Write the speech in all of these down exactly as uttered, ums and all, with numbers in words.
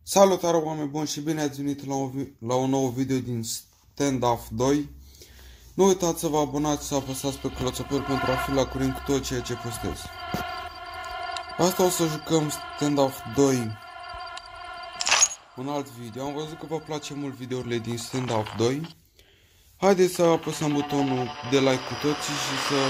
Salutare oameni buni și bine ați venit la un, la un nou video din Standoff doi. Nu uitați să vă abonați și să apăsați pe clopoțel pentru a fi la curent cu tot ceea ce postez. Asta o să jucăm Standoff doi un alt video. Am văzut că vă place mult videourile din Standoff doi. Haideți să apăsăm butonul de like cu toții și să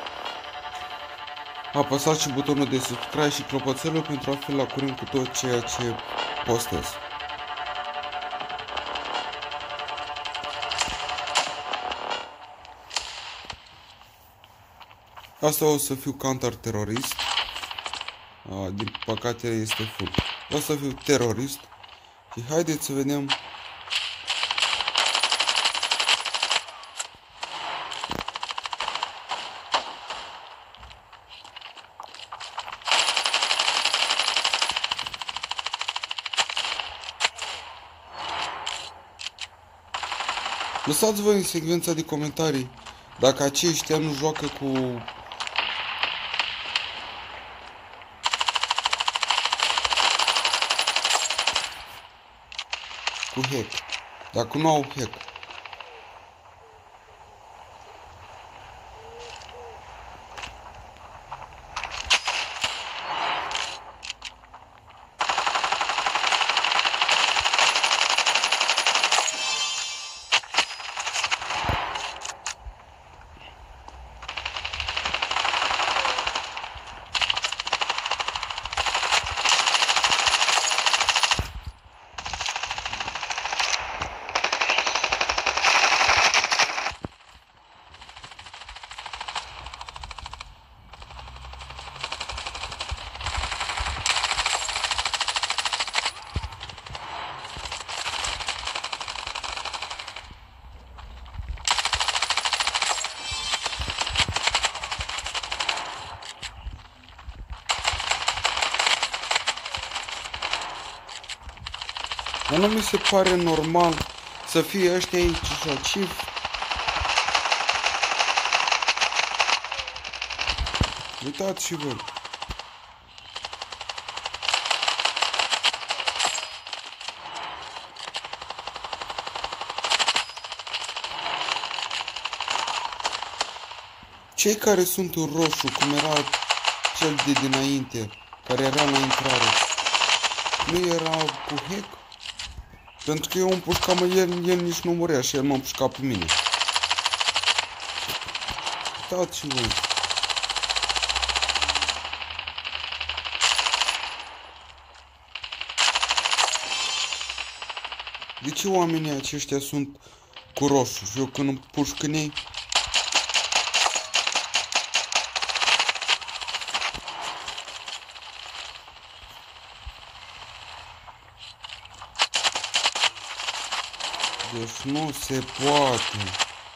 apăsați și butonul de subscribe și clopoțelul pentru a fi la curent cu tot ceea ce postez. Asta o să fiu counter-terorist. Din păcate este full. O să fiu terorist. Și haideți să vedem. Lăsați voi în secvența de comentarii dacă aceștia nu joacă cu cu hack. Dacă nu au hack. Dar nu mi se pare normal să fie ăștia aici și aciv. Uitați și voi. Cei care sunt în roșu, cum era cel de dinainte, care era la intrare, nu era cu hack? Pentru că eu îmi pușcam, el, el nici nu murea și el m-a pușcat pe mine. Uitați și voi. De ce oamenii aceștia sunt cu roșu? Și eu când îmi pușc în ei, deci nu se poate.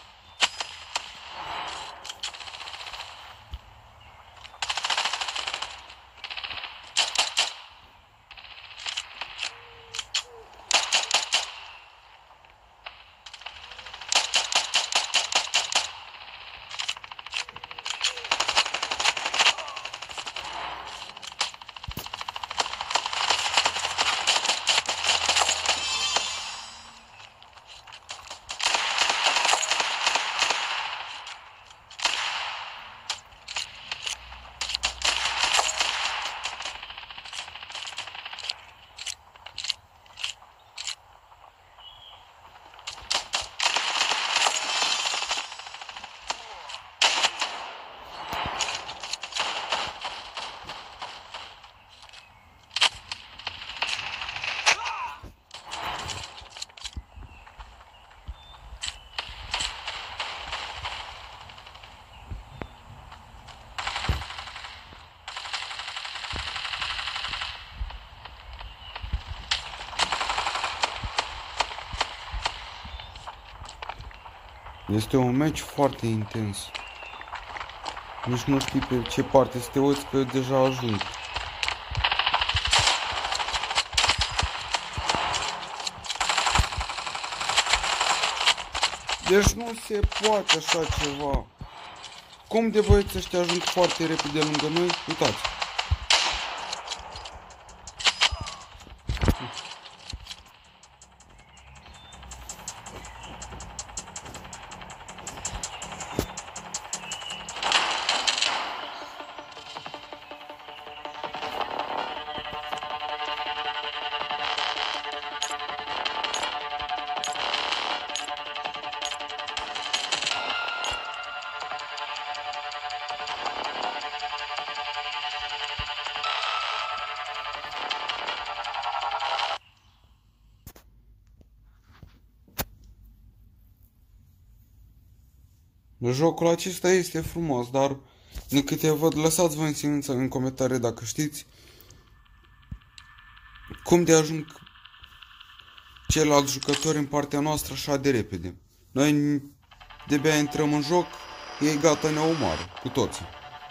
Este un meci foarte intens. Nici nu știi pe ce parte să te uiți, că deja ajung. Deci nu se poate așa ceva. Cum de băieți ăștia ajung foarte repede lângă noi? Uitați. Jocul acesta este frumos, dar din câte văd, lăsați voi în, în comentarii dacă știți cum de ajung ceilalți jucători în partea noastră așa de repede. Noi de-abia intrăm în joc, ei gata ne omoară cu toții.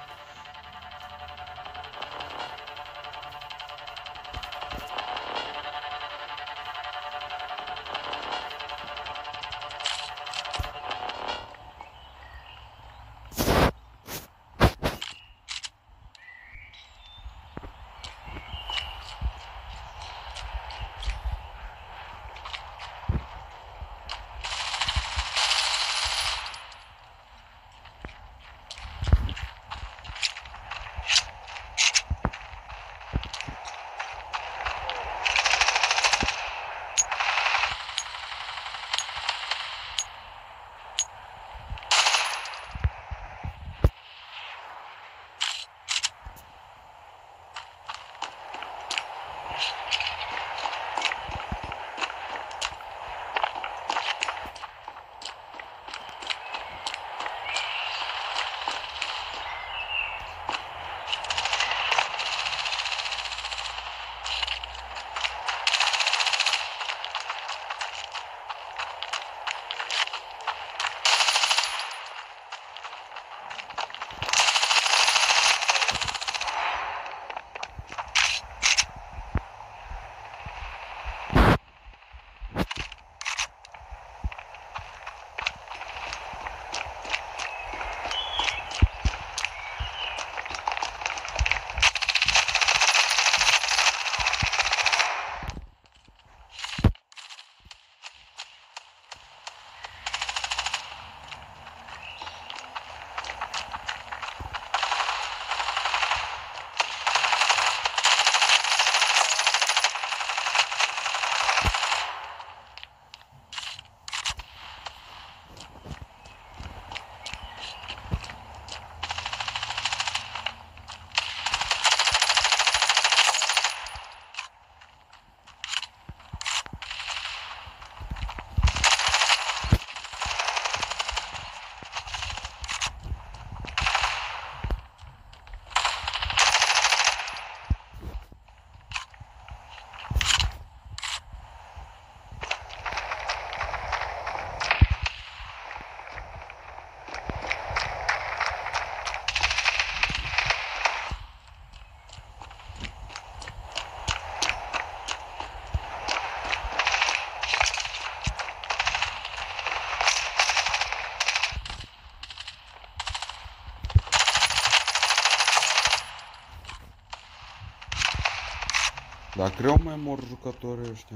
Dar greu mai mor jucătorii ăștia.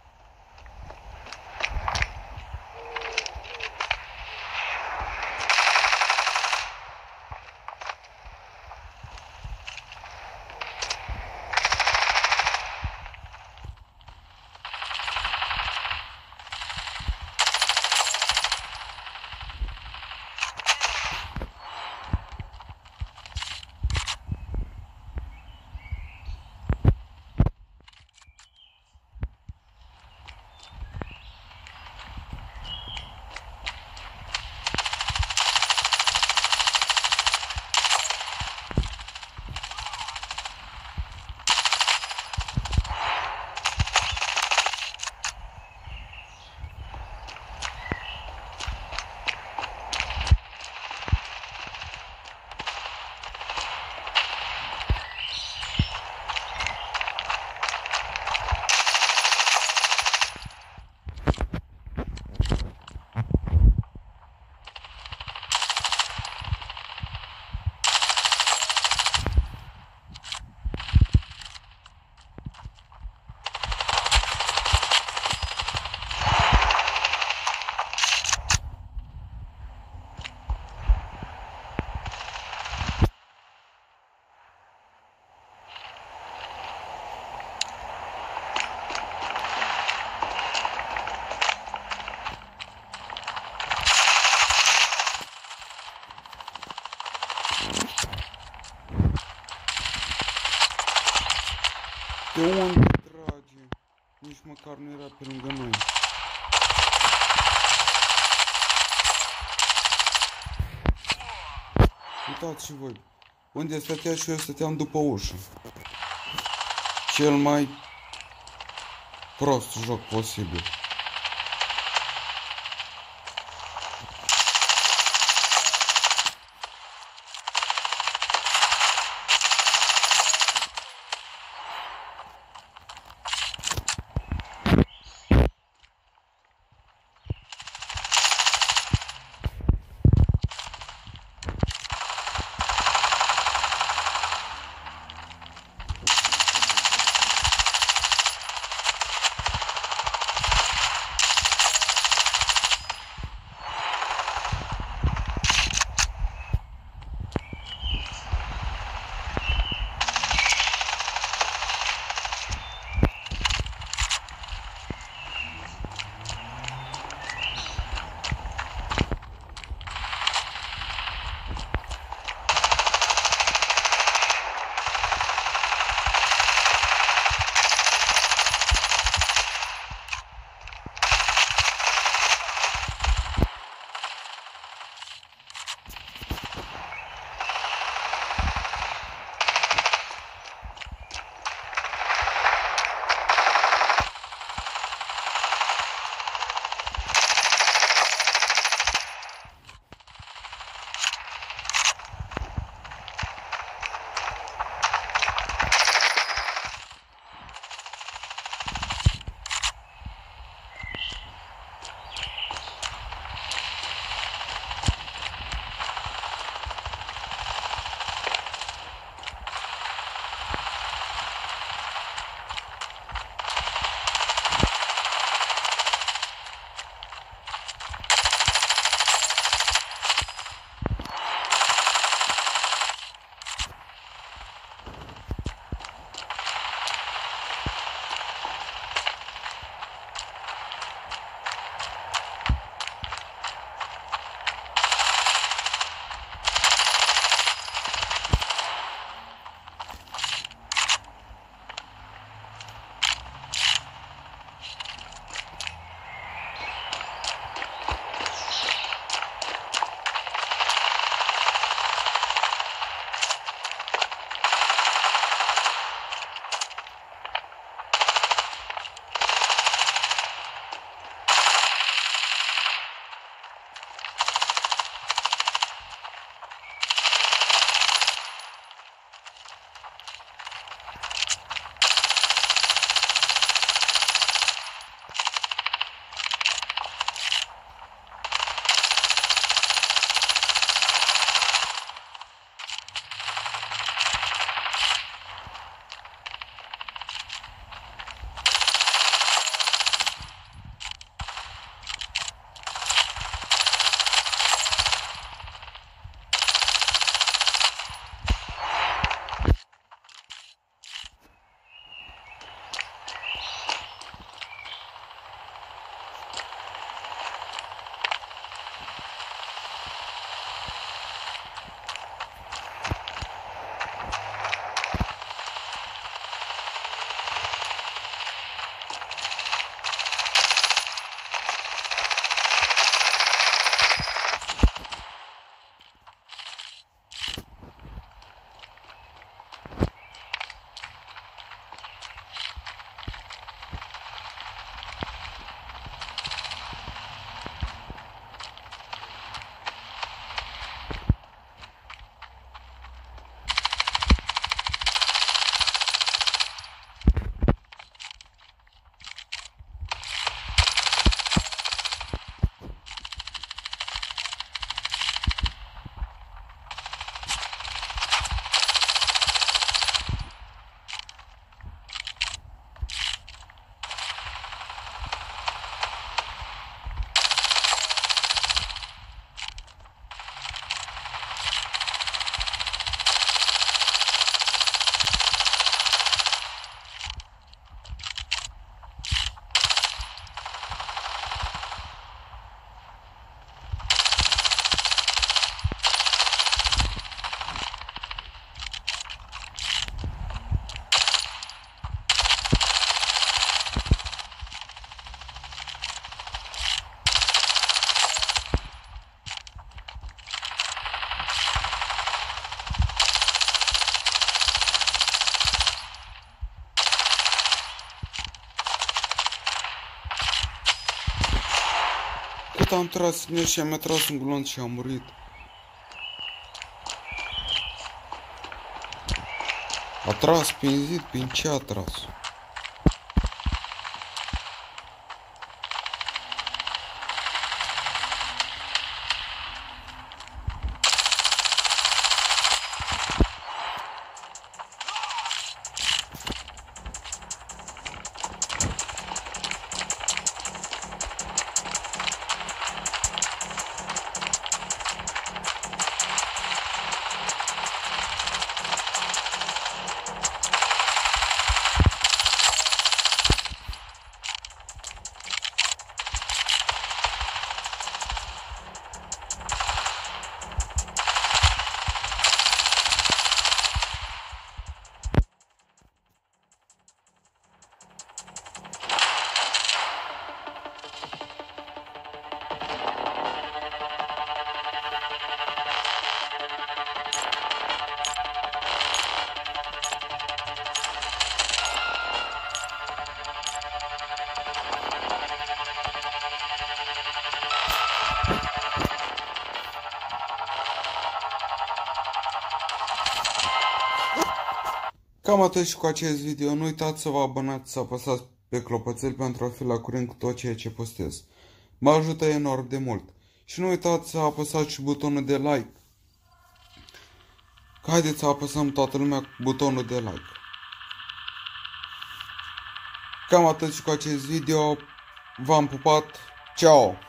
De unde, dragi? Nici măcar nu era pe lângă noi. Uitați și voi. Unde stătea și eu stăteam după ușă. Cel mai prost joc posibil. cât am tras în el și am tras un glonț și am murit. A tras prin zid, prin ce a tras? Cam atât și cu acest video. Nu uitați să vă abonați, să apăsați pe clopoțel pentru a fi la curent cu tot ceea ce postez. Mă ajută enorm de mult. Și nu uitați să apăsați și butonul de like. Haideți să apăsăm toată lumea cu butonul de like. Cam atât și cu acest video. V-am pupat. Ciao!